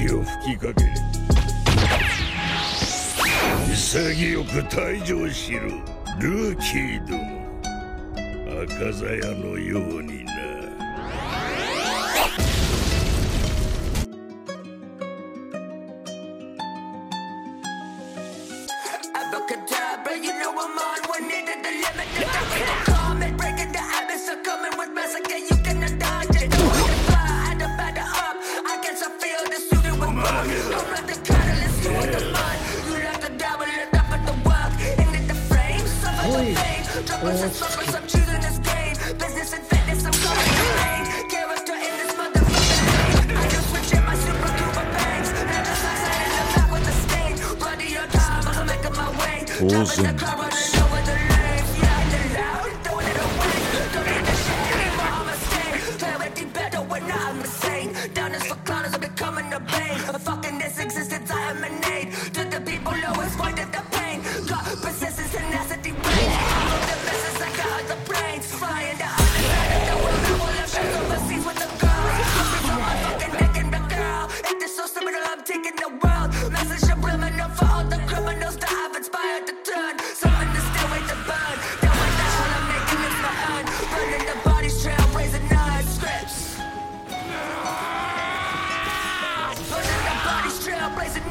息を吹きかけ潔く退場しろルーキーども赤鞘のようにな。当然です。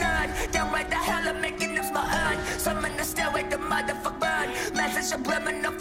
Summon the stairway, the motherfucker burn. Message subliminal